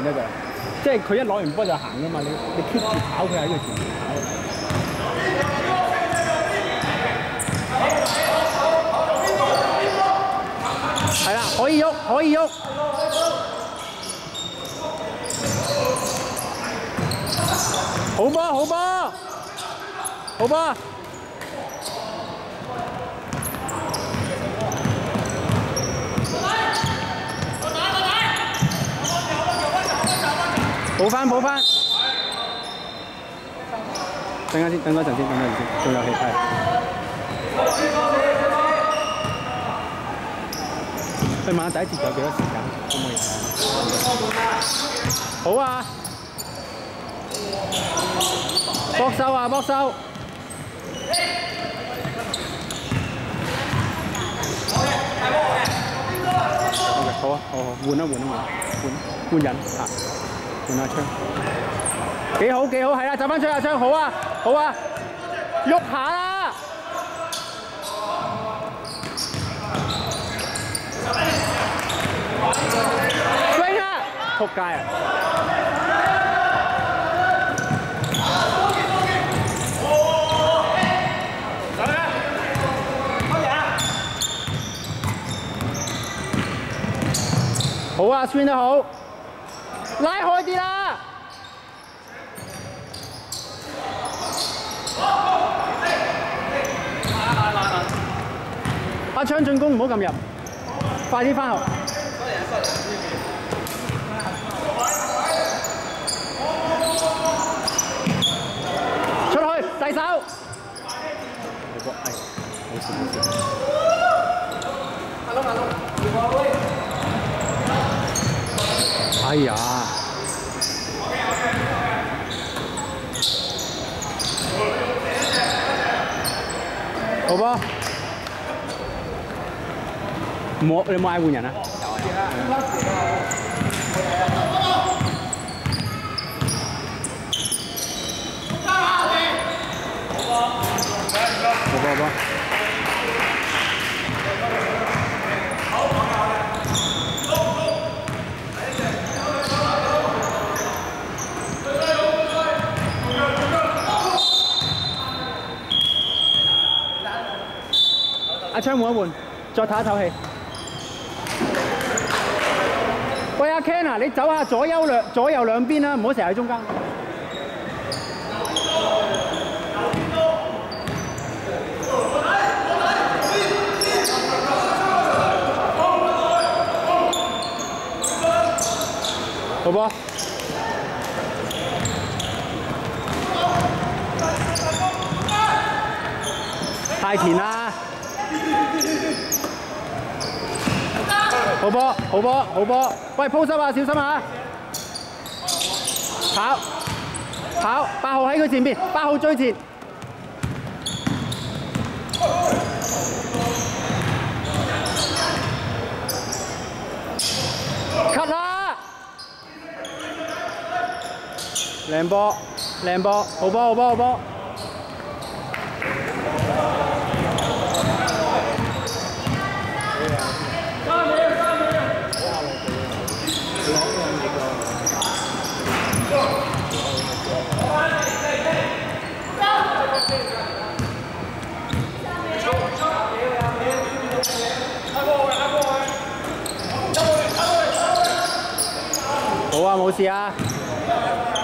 得㗎，即係佢一攞完波就行㗎嘛，你 keep 住跑佢喺佢前面跑。係啦，可以喐，可以喐。好波，好波，好波。補翻，補翻。等下先，等多陣先，等多陣先，仲有氣係。佢問下第一節仲有幾多時間，可唔可以睇？好啊！搏手啊，搏手！好啊，好，換人啊！換下槍，幾好幾好，係啦，走翻出下槍，好啊好啊，喐下啦！swing啊！仆街啊！好啊 ，swing 得好。拉開啲啦！阿昌進攻唔好撳入，快啲翻學。出去，遞手。冇事冇事。哎呀！好波！你有冇嗌換人啊？有啊。好波！阿昌換一換，再唞一唞氣。喂，阿 Ken 啊，你走下左右兩邊啦，唔好成日喺中間。好波！太前啦！好波，好波，好波！喂，鋪濕啊，小心啊！跑，8號喺佢前邊，8號最前。cut 啦！靚波，靚波，好波，好波，好波！好啊，冇事啊。